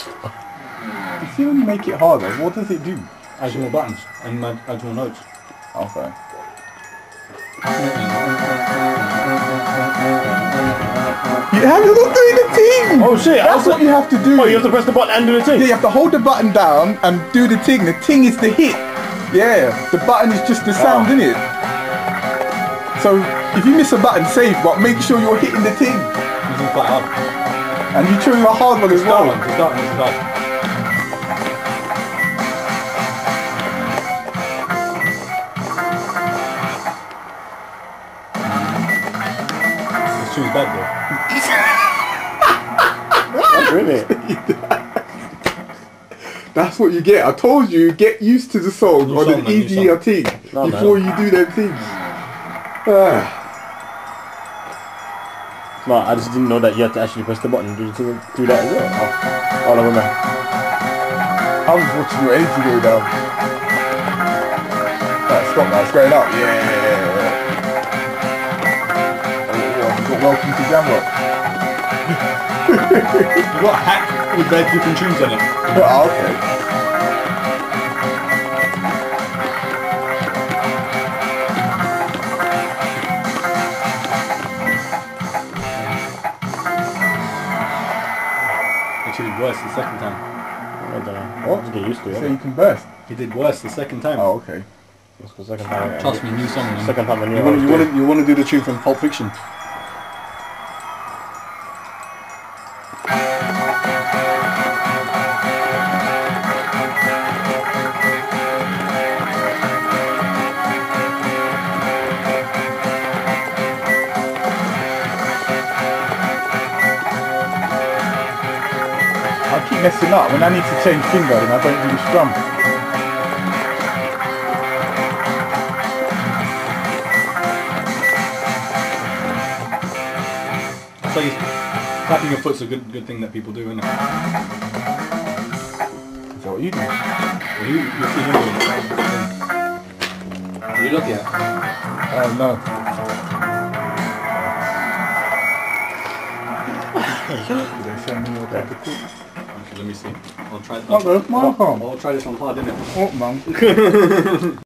You see when you make it harder, what does it do? Adds more buttons and adds more notes. Okay. You have to look doing the thing! Oh shit! That's what you have to do. Oh, you have to press the button and do the thing? Yeah, you have to hold the button down and do the ting. The ting is the hit. Yeah, the button is just the sound, innit? So, if you miss a button, save, but make sure you're hitting the ting. This is quite hard. And you chose a hard one as well. This is hard. This tune's bad though. Really? That's what you get. I told you, get used to the song New on song, an man, new easier song. thing No, before you do them things. Ah. No, I just didn't know that you had to actually press the button and do that as well. Oh, no, no. I was watching your energy go down. Right, stop now, it's going up. Yeah. Oh, I've got Welcome to Jamrock. You got a hack with very different tunes on it. Oh, okay. Actually worse the second time. I don't know. What? Just get used to it. So you can burst. He did worse the second time. Oh, okay. That's the second time. Trust me, new song. Man. Second time I knew. You want to do the tune from Pulp Fiction. I keep messing up. When I need to change finger, then I don't do the strum. So clapping your foot's a good thing that people do, isn't it? Is that what you do? Well, you see him doing it. Are you looking at? Oh, no. Did they send me your paper too? Okay, let me see. I'll try. Oh, no, my phone. I'll try this on hard, innit? Oh, man.